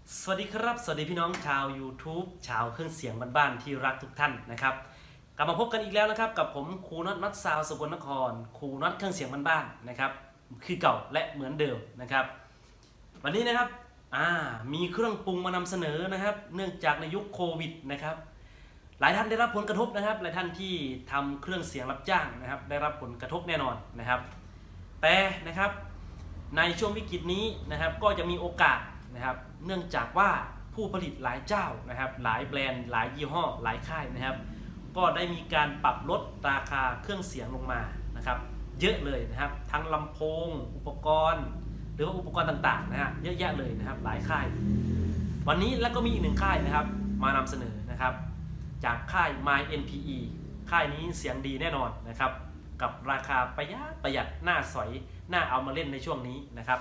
สวัสดีครับสวัสดีพี่น้องชาว YouTube ชาวเครื่องเสียงบ้านๆที่รักทุกท่านนะครับกลับมาพบกันอีกแล้วนะครับกับผมครูน็อตมัดซาวสกลนครครูน็อตเครื่องเสียงบ้านๆนะครับคือเก่าและเหมือนเดิมนะครับวันนี้นะครับมีเครื่องปรุงมานำเสนอนะครับเนื่องจากในยุคโควิดนะครับหลายท่านได้รับผลกระทบนะครับหลายท่านที่ทำเครื่องเสียงรับจ้างนะครับได้รับผลกระทบแน่นอนนะครับแต่นะครับในช่วงวิกฤตนี้นะครับก็จะมีโอกาสนะครับเนื่องจากว่าผู้ผลิตหลายเจ้านะครับหลายแบรนด์หลายยี่ห้อหลายค่ายนะครับก็ได้มีการปรับลดราคาเครื่องเสียงลงมานะครับเยอะเลยนะครับทั้งลำโพงอุปกรณ์หรือว่าอุปกรณ์ต่างๆนะฮะเยอะแยะเลยนะครับหลายค่ายวันนี้แล้วก็มีอีกหนึ่งค่ายนะครับมานำเสนอนะครับจากค่าย My NPE ค่ายนี้เสียงดีแน่นอนนะครับกับราคาประหยัดน่าสอยน่าเอามาเล่นในช่วงนี้นะครับ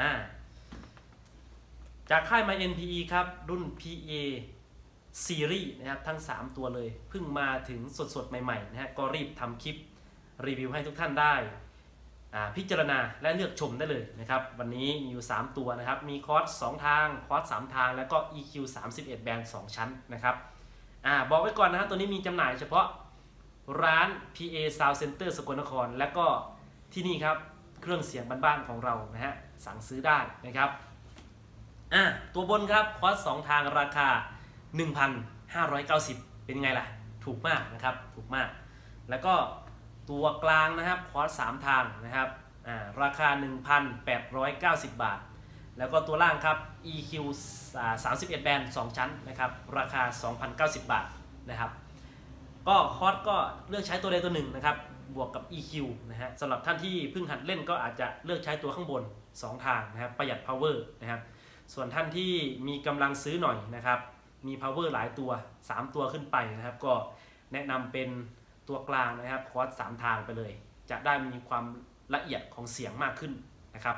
จากค่าย My NPE ครับรุ่น PA Series นะครับทั้ง3ตัวเลยเพิ่งมาถึงสดๆใหม่ๆนะฮะก็รีบทำคลิปรีวิวให้ทุกท่านได้พิจารณาและเลือกชมได้เลยนะครับวันนี้มีอยู่3ตัวนะครับมีคอร์ส2ทางคอร์ส3ทางแล้วก็ EQ 31แบนด์2ชั้นนะครับบอกไว้ก่อนนะฮะตัวนี้มีจำหน่ายเฉพาะร้าน PA Sound Center สกลนครและก็ที่นี่ครับเครื่องเสียงบ้านๆของเรานะฮะสั่งซื้อได้นะครับตัวบนครับคอร์ส2ทางราคา 1,590 เป็นยังไงล่ะถูกมากนะครับถูกมากแล้วก็ตัวกลางนะครับคอร์ส3ทางนะครับราคา 1,890 บาทแล้วก็ตัวล่างครับ EQ 31แบนด์2ชั้นนะครับราคา 2,090 บาทนะครับก็คอร์สก็เลือกใช้ตัวใดตัวหนึ่งนะครับบวกกับ EQ นะฮะสำหรับท่านที่เพิ่งหัดเล่นก็อาจจะเลือกใช้ตัวข้างบน2ทางนะครับประหยัด power นะครับส่วนท่านที่มีกำลังซื้อหน่อยนะครับมี power หลายตัว3ตัวขึ้นไปนะครับก็แนะนำเป็นตัวกลางนะครับคอร์ส3ทางไปเลยจะได้มีความละเอียดของเสียงมากขึ้นนะครับ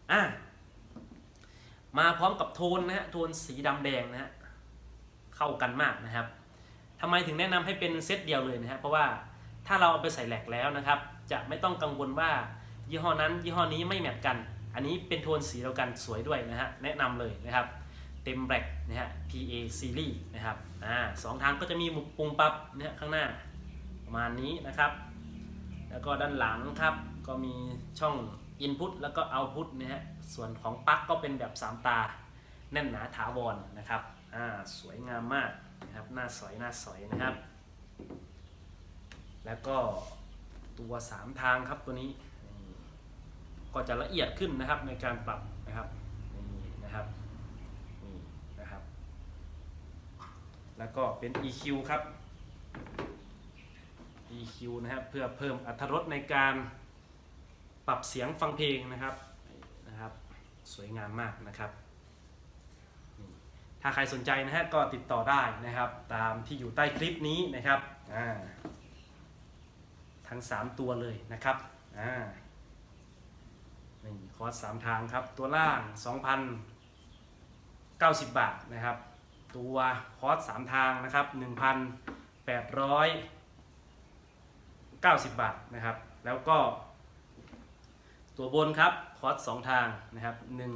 มาพร้อมกับโทนนะฮะโทนสีดำแดงนะฮะเข้ากันมากนะครับทำไมถึงแนะนำให้เป็นเซตเดียวเลยนะฮะเพราะว่าถ้าเราเอาไปใส่แหลกแล้วนะครับจะไม่ต้องกังวลว่ายี่ห้อนั้นยี่ห้อนี้ไม่แมทกันอันนี้เป็นโทนสีเดียวกันสวยด้วยนะฮะแนะนำเลยนะครับเต็มแบล็กนะฮะ PA Series นะครับ2ทางก็จะมีปุ่มปรับนะฮะข้างหน้าประมาณนี้นะครับแล้วก็ด้านหลังครับก็มีช่อง Input แล้วก็ Output นะฮะส่วนของปลั๊กก็เป็นแบบ3ตาแน่นหนาถาวรนะครับสวยงามมากนะครับหน้าสอยนะครับแล้วก็ตัว3ทางครับตัวนี้ก็จะละเอียดขึ้นนะครับในการปรับนะครับนี่นะครับแล้วก็เป็น EQ ครับ EQ นะครับเพื่อเพิ่มอรรถรสในการปรับเสียงฟังเพลงนะครับสวยงามมากนะครับถ้าใครสนใจนะฮะก็ติดต่อได้นะครับตามที่อยู่ใต้คลิปนี้นะครับทั้ง3ตัวเลยนะครับนี่คอร์ส3ทางครับตัวล่าง 2,090 บาทนะครับตัวคอร์ส3ทางนะครับ 1,890 บาทนะครับแล้วก็ตัวบนครับคอร์ส2ทางนะครับ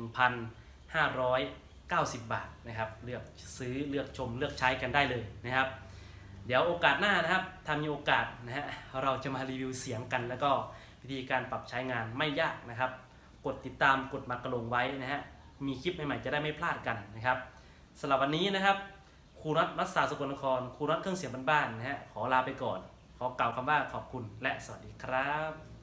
1,590 บาทนะครับเลือกซื้อเลือกชมเลือกใช้กันได้เลยนะครับเดี๋ยวโอกาสหน้านะครับถ้ามีโอกาสนะฮะเราจะมารีวิวเสียงกันแล้วก็วิธีการปรับใช้งานไม่ยากนะครับกดติดตามกดมากระลงไว้นะฮะมีคลิปใหม่ๆจะได้ไม่พลาดกันนะครับสำหรับวันนี้นะครับครูน็อตมัสซาสกลนครครูน็อตเครื่องเสียงบ้านๆนะฮะขอลาไปก่อนขอกล่าวคำว่าขอบคุณและสวัสดีครับ